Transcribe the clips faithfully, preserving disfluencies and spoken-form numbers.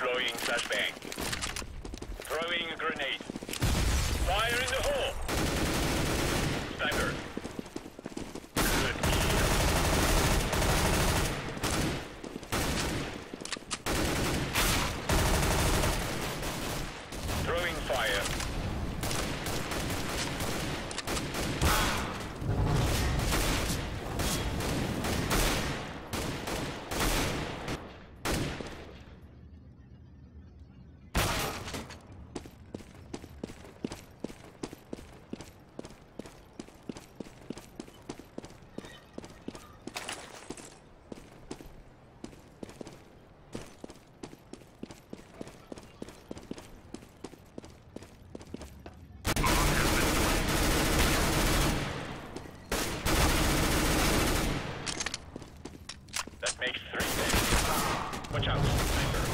Deploying flashbang. Throwing a grenade. Fire in the hole! Sniper. Good kill. Throwing fire. Makes three things. Watch out, sniper.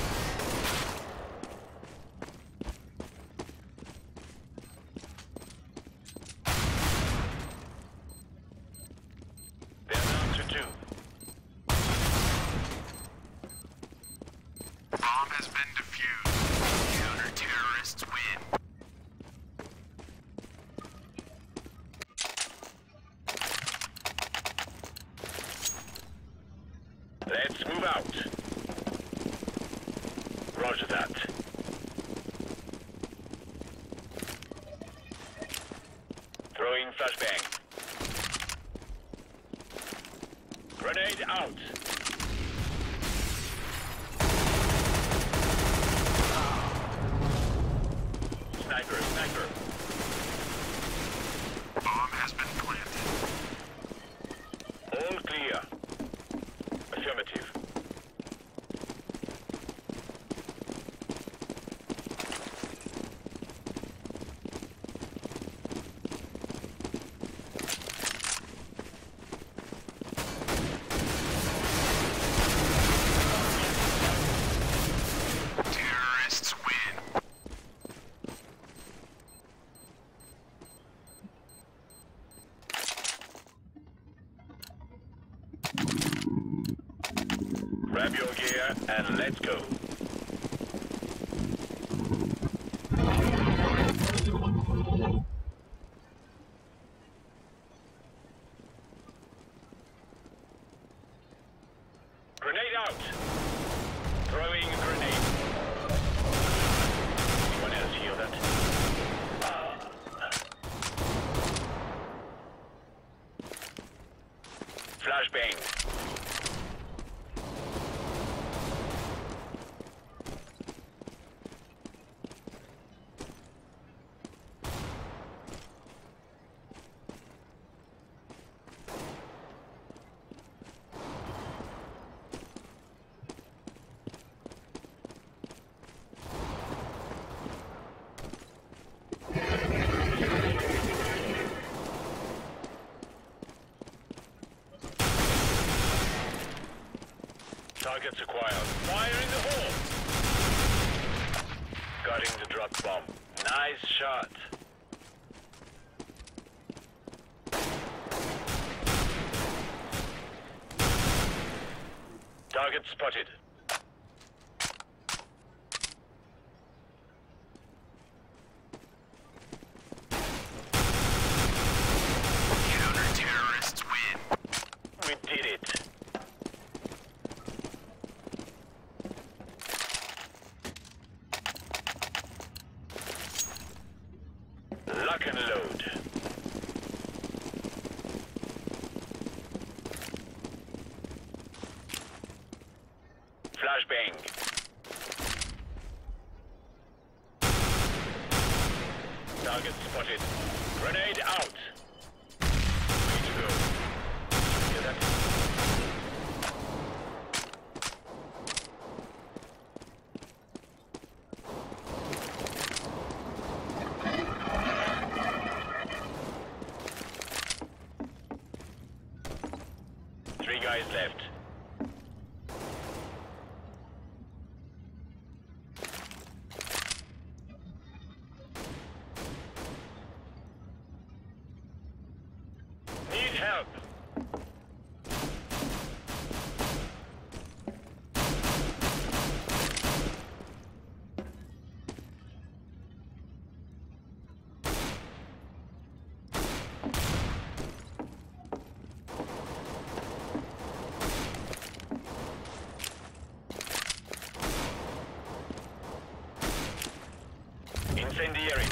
They're down to two. Bomb has been defused. Counter-terrorists win. Let's move out. Roger that. Throwing flashbang. Grenade out. Sniper, sniper. Bomb has been planted. All clear. Affirmative. Terrorists win. Grab your gear and let's go. Grenade out. Throwing a grenade. Anyone else hear that? Flashbang. Targets acquired. Fire in the hole! Guarding the drop bomb. Nice shot. Target spotted. Counter-terrorists win. We did it. Lock and load. Flashbang. Target spotted. Grenade out. Way to go. Hear that? Three guys left. Need help. Incendiary.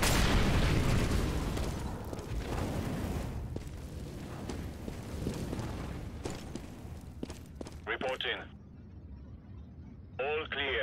Report in. All clear.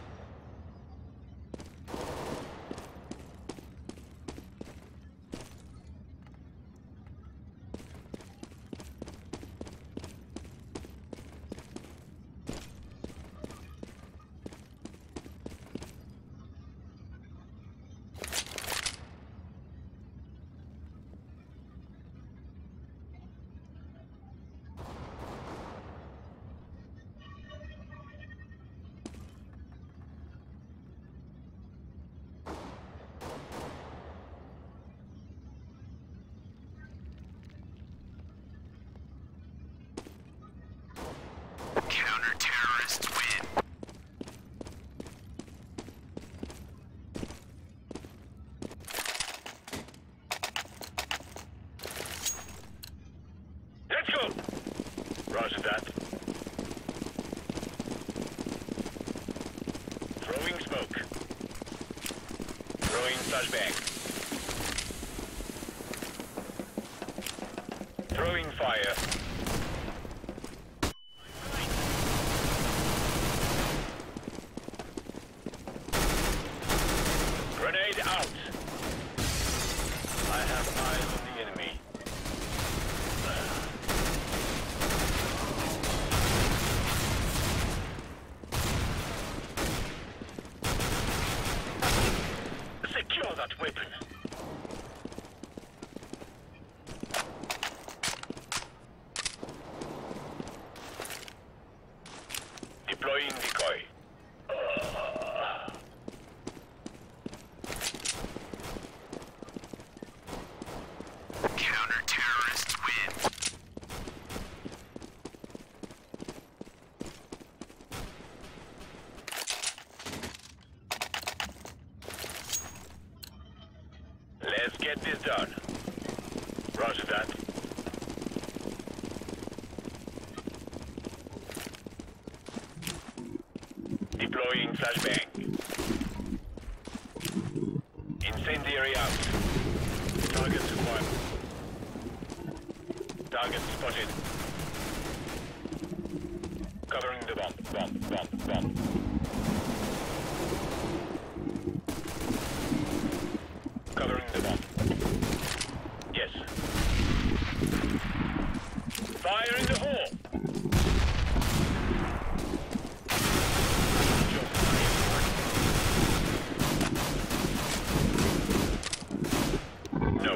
Counter-terrorists win. Let's go! Roger that. Throwing smoke. Throwing flashbang. Throwing fire. Grenade out! I have eyes on the enemy. Secure that weapon! Deploying decoy. Counter-terrorists win. Let's get this done. Roger that. Deploying flashbang. Incendiary out. Target acquired. Target spotted. Covering the bomb. Bomb. Bomb. Bomb. Covering the bomb. Yes. Fire in the hole! No.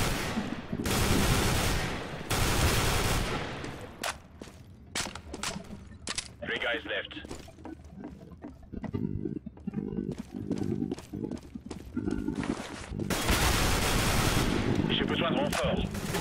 Three guys left. Je besoin de renfort.